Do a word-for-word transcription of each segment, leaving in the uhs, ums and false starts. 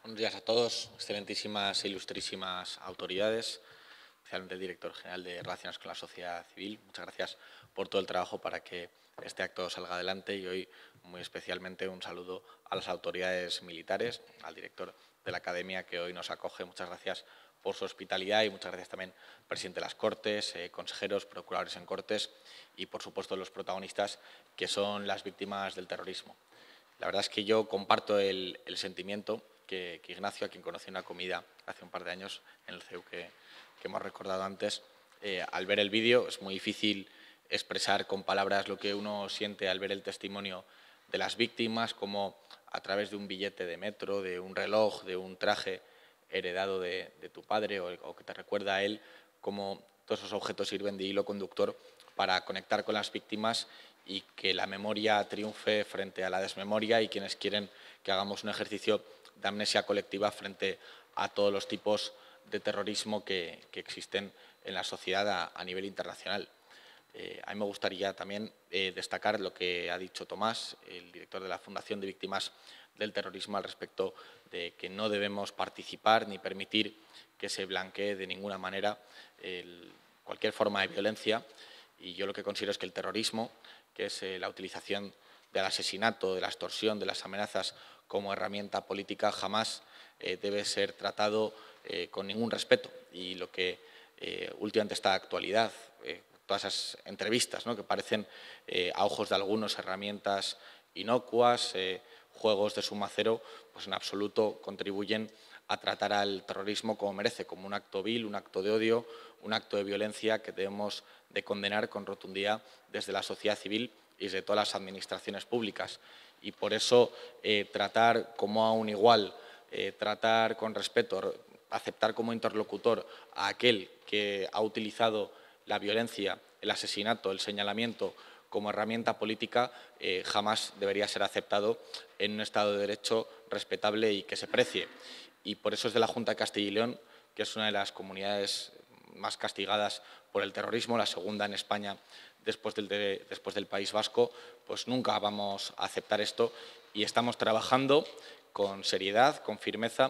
Buenos días a todos, excelentísimas e ilustrísimas autoridades, especialmente el director general de Relaciones con la Sociedad Civil. Muchas gracias por todo el trabajo para que este acto salga adelante y hoy muy especialmente un saludo a las autoridades militares, al director de la Academia que hoy nos acoge. Muchas gracias por su hospitalidad y muchas gracias también al presidente de las Cortes, eh, consejeros, procuradores en Cortes y, por supuesto, los protagonistas que son las víctimas del terrorismo. La verdad es que yo comparto el, el sentimiento que, que Ignacio, a quien conocí en una comida hace un par de años en el C E U que, que hemos recordado antes, eh, al ver el vídeo es muy difícil expresar con palabras lo que uno siente al ver el testimonio de las víctimas, como a través de un billete de metro, de un reloj, de un traje heredado de, de tu padre o, o que te recuerda a él, cómo todos esos objetos sirven de hilo conductor para conectar con las víctimas y que la memoria triunfe frente a la desmemoria y quienes quieren que hagamos un ejercicio de amnesia colectiva frente a todos los tipos de terrorismo que, que existen en la sociedad a, a nivel internacional. Eh, a mí me gustaría también eh, destacar lo que ha dicho Tomás, el director de la Fundación de Víctimas del Terrorismo, al respecto de que no debemos participar ni permitir que se blanquee de ninguna manera el, cualquier forma de violencia. Y yo lo que considero es que el terrorismo, que es eh, la utilización del asesinato, de la extorsión, de las amenazas como herramienta política, jamás eh, debe ser tratado eh, con ningún respeto. Y lo que eh, últimamente está de actualidad, eh, todas esas entrevistas, ¿no?, que parecen eh, a ojos de algunos herramientas inocuas, eh, juegos de suma cero, pues en absoluto contribuyen a tratar al terrorismo como merece, como un acto vil, un acto de odio, un acto de violencia que debemos de condenar con rotundidad desde la sociedad civil y desde todas las administraciones públicas. Y por eso eh, tratar como a un igual, eh, tratar con respeto, aceptar como interlocutor a aquel que ha utilizado la violencia, el asesinato, el señalamiento como herramienta política, eh, jamás debería ser aceptado en un Estado de Derecho respetable y que se precie. Y por eso es de la Junta de Castilla y León, que es una de las comunidades más castigadas por el terrorismo, la segunda en España después del, de, después del País Vasco, pues nunca vamos a aceptar esto y estamos trabajando con seriedad, con firmeza,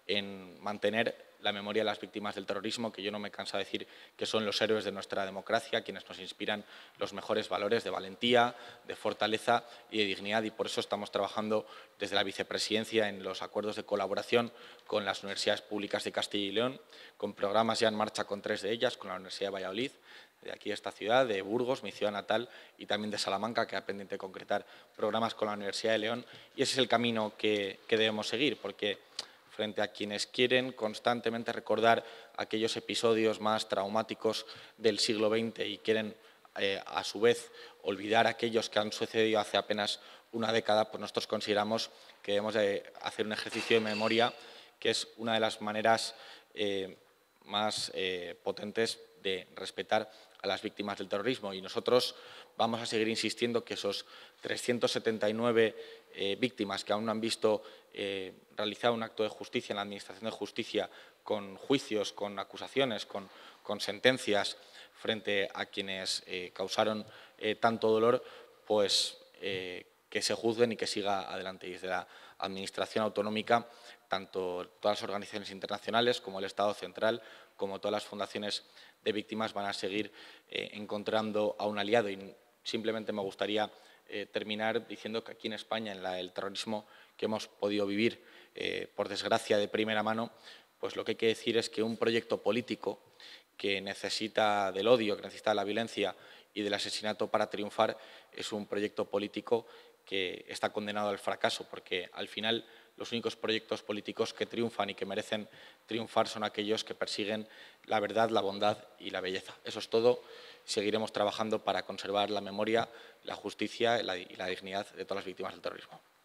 en mantener la memoria de las víctimas del terrorismo, que yo no me canso de decir que son los héroes de nuestra democracia, quienes nos inspiran los mejores valores de valentía, de fortaleza y de dignidad. Y por eso estamos trabajando desde la vicepresidencia en los acuerdos de colaboración con las universidades públicas de Castilla y León, con programas ya en marcha con tres de ellas, con la Universidad de Valladolid, de aquí de esta ciudad, de Burgos, mi ciudad natal, y también de Salamanca, que ha pendiente de concretar programas con la Universidad de León. Y ese es el camino que, que debemos seguir, porque frente a quienes quieren constantemente recordar aquellos episodios más traumáticos del siglo veinte y quieren, eh, a su vez, olvidar aquellos que han sucedido hace apenas una década, pues nosotros consideramos que debemos de hacer un ejercicio de memoria, que es una de las maneras eh, más eh, potentes de respetar a las víctimas del terrorismo. Y nosotros vamos a seguir insistiendo que esos trescientas setenta y nueve eh, víctimas que aún no han visto eh, realizado un acto de justicia en la Administración de Justicia, con juicios, con acusaciones, con, con sentencias frente a quienes eh, causaron eh, tanto dolor, pues eh, que se juzguen y que siga adelante. Y desde la Administración autonómica, tanto todas las organizaciones internacionales como el Estado central, como todas las fundaciones de víctimas van a seguir eh, encontrando a un aliado. Y simplemente me gustaría eh, terminar diciendo que aquí en España, en la, el terrorismo que hemos podido vivir, eh, por desgracia, de primera mano, pues lo que hay que decir es que un proyecto político que necesita del odio, que necesita de la violencia y del asesinato para triunfar, es un proyecto político que está condenado al fracaso, porque al final los únicos proyectos políticos que triunfan y que merecen triunfar son aquellos que persiguen la verdad, la bondad y la belleza. Eso es todo. Seguiremos trabajando para conservar la memoria, la justicia y la, y la dignidad de todas las víctimas del terrorismo.